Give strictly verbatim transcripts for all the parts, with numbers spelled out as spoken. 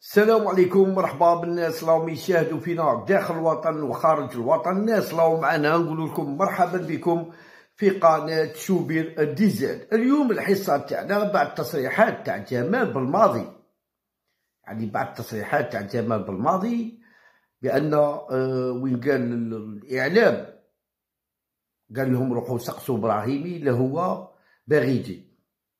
السلام عليكم، مرحبا بالناس راهم يشاهدوا فينا داخل الوطن وخارج الوطن. الناس راهم معنا نقول لكم مرحبا بكم في قناة شوبير ديزل. اليوم الحصة تاعنا بعد تصريحات تاع جمال بلماضي، يعني بعد تصريحات تاع جمال بلماضي بأن آه وين قال الإعلام قال لهم روحوا سقسوا إبراهيمي اللي هو باغي يجي.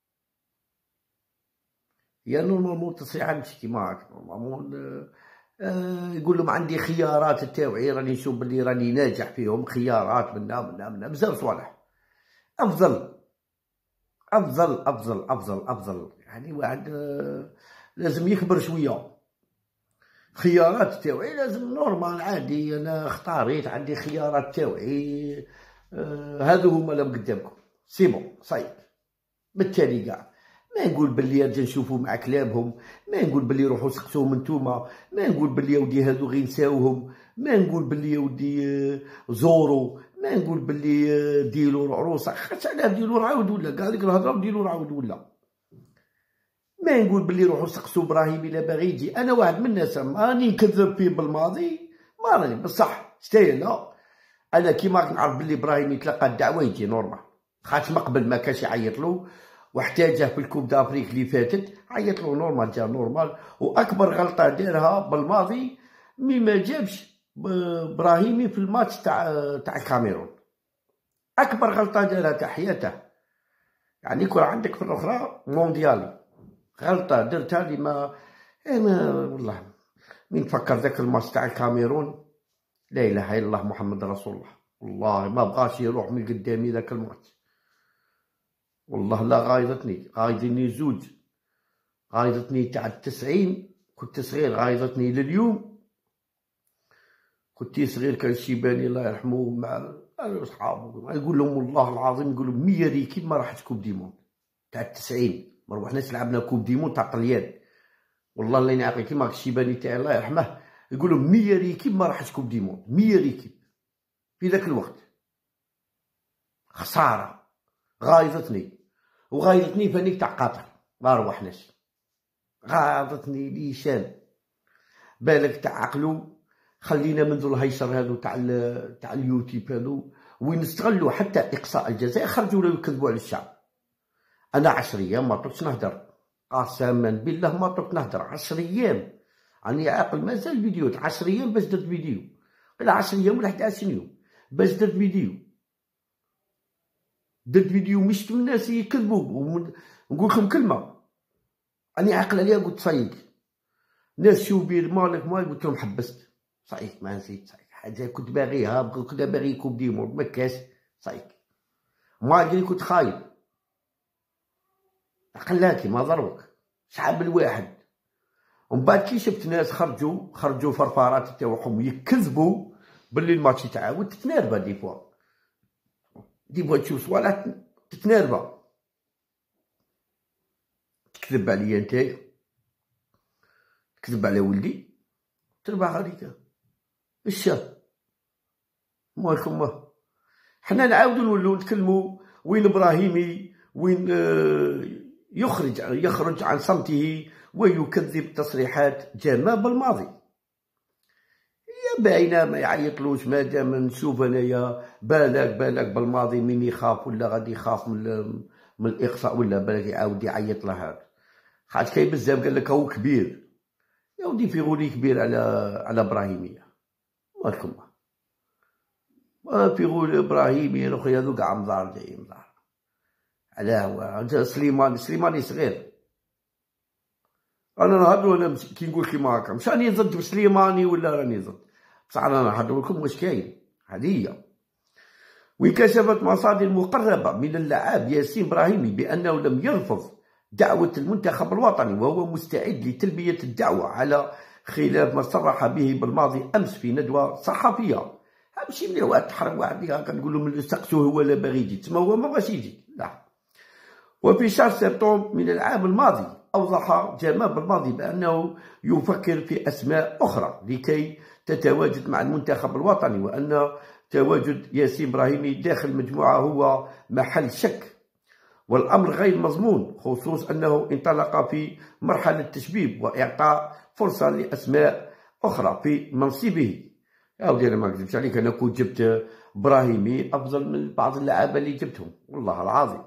يا نورمالمون تصريحات ماشي كيما هاك، نورمالمون آه يقول لهم عندي خيارات تاوعي راني نشوف بلي راني ناجح فيهم، خيارات منا منا منا بزاف صوالح. افضل افضل افضل افضل افضل يعني واحد آه لازم يكبر شويه. خيارات تاوعي لازم نورمال عادي، انا اختاريت عندي خيارات تاوعي آه هادو هما اللي قدامكم سي بون صايب. بالتالي كاع ما نقول بلي نجي نشوفو مع كلامهم، ما نقول بلي روحو سقسوهم نتوما، ما نقول بلي يا ودي هادو غير نساوهم، ما نقول بلي يا ودي زورو، ما نقول بلي ديروا العروسه. خاطش علاه ديروا نعاود ولا كاع ديك الهضره نديروا نعاود ولا. ما نقول بلي روحو سقسو ابراهيم الا باغي يجي. انا واحد من الناس راني نكذب فيه بالماضي، ما راني بصح ستايل لا. انا كيما نعرف بلي ابراهيم يتلقى الدعوه يجي نورمال، خاطش من قبل ما كانش يعيط له واحتاجه في الكوب دافريك اللي فاتت، عيط له نورمال جا نورمال. واكبر غلطه دارها بالماضي مي ما جابش ابراهيمي في الماتش تاع تاع الكاميرون، اكبر غلطه دارها تاع حياته. يعني كون عندك في الاخرى مونديال غلطه درتها اللي ما انا والله من نفكر ذاك الماتش تاع الكاميرون لا اله الا الله محمد رسول الله، والله ما بغاش يروح من قدامي ذاك الماتش. والله لا غايضتني غايضني زوج، غايضتني تاع التسعين كنت صغير، غايضتني لليوم كنت صغير. كان شيباني الله يرحمه مع صحابه يقول لهم والله العظيم، يقول لهم مية ريكيب ما راحت كوب ديمون تاع التسعين، ما روحناش لعبنا كوب ديمون تاع طليان. والله اللي نعقل كيما الشيباني تاعي الله يرحمه يقول لهم مية ريكيب ما راحت كوب ديمون، مية ريكيب في ذاك الوقت. خساره غايضتني، وغايضتني فانيك تاع قطر ما روحناش، غاضتني ليشان بالك تاع عقلو. خلينا منذ الهيشر هذو تاع تاع اليوتيوب هذو وين استغلوا حتى اقصاء الجزائر، خرجوا له يكذبوا على الشعب. انا عشر ايام ما طرتش نهدر، قسما بالله ما طرت نهدر عشر ايام. راني عاقل مازال فيديوهات عشر ايام باش درت فيديو، ولا عشر ايام ولا حتى عشرين يوم باش درت فيديو. درت فيديو مشت من الناس يكذبوا. ونقول لكم كلمه راني عاقل عليها، قلت صايق ناس شوبير مالك مال، قلت لهم حبست صايق ما نسيت صايق حاجه كنت باغيها، كنت باغي كوب ديمون ما كاش صايق مالي كنت خايب. عقلاكي ما ضربك شعب الواحد. ومن بعد كي شفت ناس خرجوا خرجوا فرفارات تاعهم يكذبوا باللي الماتش يتعاود، تتنربى دي فوا دي فوا تشوف صوالح تتنربى. تكذب عليا نتايا، تكذب على ولدي، تربح عليك الشا مالكم. حنا نعاودو نولو نتكلمو وين ابراهيمي وين يخرج يخرج عن صمته ويكذب تصريحات جمال بالماضي. يا باينه ما يعيطلوش، مادام نشوف انايا بالك بالك بالماضي من يخاف ولا غادي يخاف من من الاقصاء ولا بالك يعاود يعيط له هذا. خاطر كاين بزاف قال لك هو كبير، يا ودي في غولي كبير على على ابراهيميه مالكم. في غول ابراهيميه الاخرى هذو كاع مزار جاي مزار علاه هو سليماني سليماني صغير. انا نهضروا انا كي نقول كيما هكا مش راني ضد سليماني ولا راني ضد، بصح انا نهضر لكم واش كاين. هذه وانكشفت مصادر مقربه من اللاعب ياسين ابراهيمي بانه لم يرفض دعوة المنتخب الوطني، وهو مستعد لتلبية الدعوة على خلاف ما صرح به بالماضي أمس في ندوة صحفية. ماشي ملي واحد تحرم واحد هكا نقول له من سقسوه هو لا باغي يجي، تما هو ما بغاش يجي لا. وفي شهر سبتمبر من العام الماضي أوضح جمال بالماضي بأنه يفكر في أسماء أخرى لكي تتواجد مع المنتخب الوطني، وأن تواجد ياسين إبراهيمي داخل المجموعة هو محل شك، والأمر غير مضمون، خصوص أنه انطلق في مرحلة تشبيب وإعطاء فرصة لأسماء أخرى في منصبه. يا ودي أنا ما نكذبش عليك، أنا كنت جبت إبراهيمي أفضل من بعض اللعابة اللي جبتهم والله العظيم.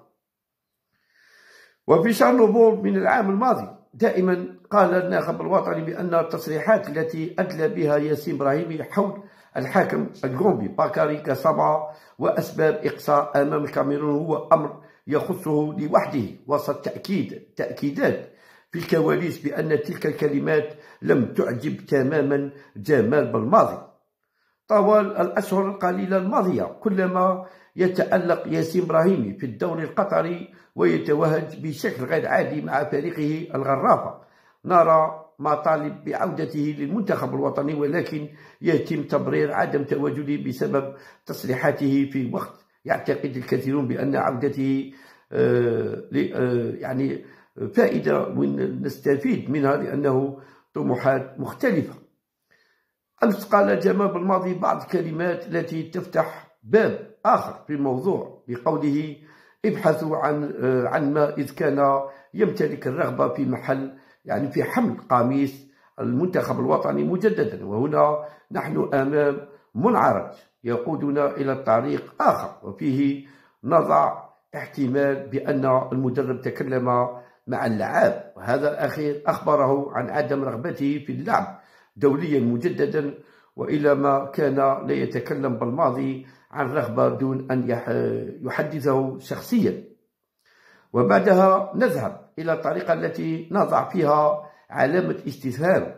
وفي شهر نوفمبر من العام الماضي دائما قال الناخب الوطني بأن التصريحات التي أدلى بها ياسين إبراهيمي حول الحاكم الغامبي باكاري كاساما وأسباب إقصاء أمام الكاميرون هو أمر يخصه لوحده، وسط تأكيد تأكيدات في الكواليس بأن تلك الكلمات لم تعجب تماما جمال بالماضي. طوال الأشهر القليلة الماضية كلما يتألق ياسين إبراهيمي في الدوري القطري ويتوهج بشكل غير عادي مع فريقه الغرافة، نرى مطالب بعودته للمنتخب الوطني، ولكن يتم تبرير عدم تواجده بسبب تصريحاته في وقت يعتقد الكثيرون بأن عودته آه آه يعني فائدة ونستفيد منها لأنه طموحات مختلفة. أمس قال جمال بالماضي بعض الكلمات التي تفتح باب آخر في الموضوع بقوله ابحثوا عن عن ما إذ كان يمتلك الرغبة في محل يعني في حمل قميص المنتخب الوطني مجددا، وهنا نحن أمام منعرج يقودنا إلى طريق آخر، وفيه نضع احتمال بأن المدرب تكلم مع اللاعب، وهذا الأخير أخبره عن عدم رغبته في اللعب دوليا مجددا، وإلى ما كان لا يتكلم بالماضي عن رغبة دون أن يحدثه شخصيا. وبعدها نذهب إلى الطريقة التي نضع فيها علامة استفهام،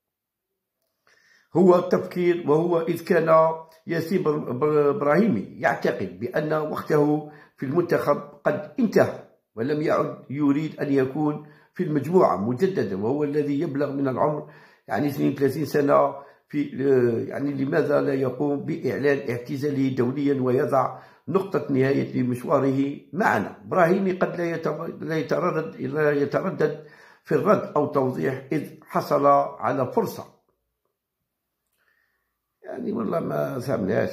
هو التفكير، وهو إذ كان ياسين إبراهيمي يعتقد بأن وقته في المنتخب قد انتهى ولم يعد يريد أن يكون في المجموعة مجددا، وهو الذي يبلغ من العمر يعني اثنين وثلاثين سنة، في يعني لماذا لا يقوم بإعلان اعتزاله دوليا ويضع نقطة نهاية لمشواره معنا؟ إبراهيمي قد لا يتردد لا يتردد في الرد أو توضيح إذ حصل على فرصة. يعني والله ما فهمناش،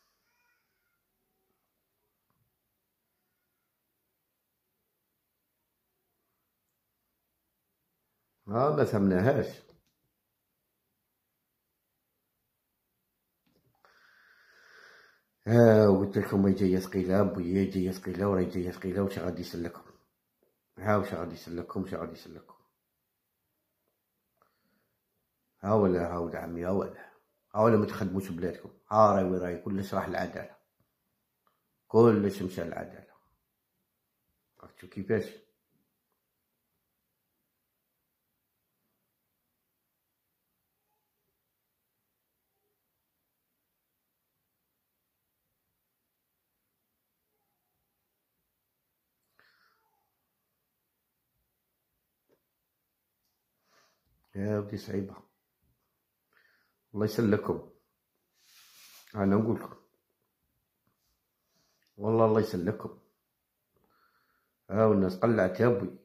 ها ما فهمناهاش. ها قلت لكم جاي ثقيلة بويا، جاي ثقيلة وراهي جاية ثقيلة، وش غادي يسلكم؟ ها وش غادي يسلكم؟ وش غادي يسلكم؟ ها ولا ها ولد عمي، ها ولا ها ولا ما تخدموش بلادكم، ها راهي وين راهي كلش راح العدالة، كلش مشى العدالة، عرفتو كيفاش؟ يا ودي صعيبة، الله يسلكم، أنا نقول لكم والله الله يسلكم. ها والناس قلعت يا بوي،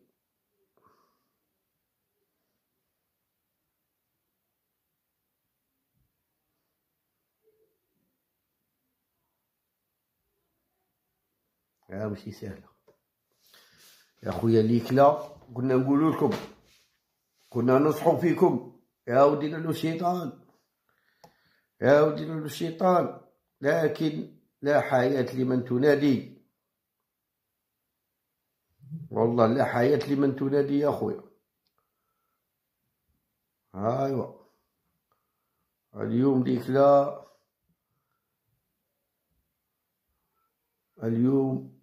ها ماشي سهلة يا خويا ليكلا، قلنا نقولوا لكم، كنا نصحوا فيكم، يا ودينا له الشيطان، يا ودينا له الشيطان، لكن لا حياة لمن تنادي، والله لا حياة لمن تنادي يا خويا. ايوا اليوم ليكلا، اليوم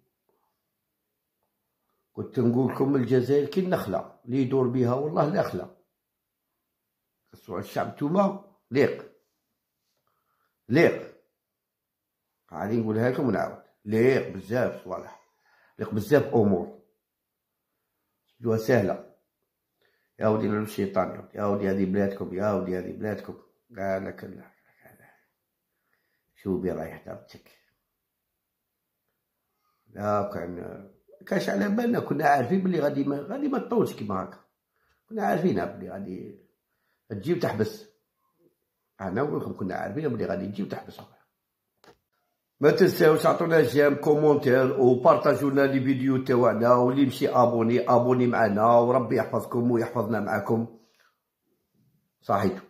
كنت نقول لكم الجزائر كي النخلة اللي يدور بها والله النخلة، خصو الشعب نتوما ليق ليق، غادي نقولها لكم ونعاود، ليق بزاف صوالح، ليق بزاف امور جوا سهله. يا ودي الشيطان، يا ودي يا ودي هذه بلادكم، يا ودي هذه بلادكم، قال لك لا شو بي رايح دارتك، لا كان كاش على بالنا، كنا عارفين بلي غادي ما غادي ما تطولش كيما هكا، كنا عارفينها بلي غادي تجي وتحبس، انا نقول لكم كنا عارفين بلي غادي تجي وتحبس. ما تنساوش عطونا جيم كومونتير وبارطاجوا لنا لي فيديو تاعنا، واللي يمشي ابوني ابوني معنا، وربي يحفظكم ويحفظنا معاكم. صحيتو.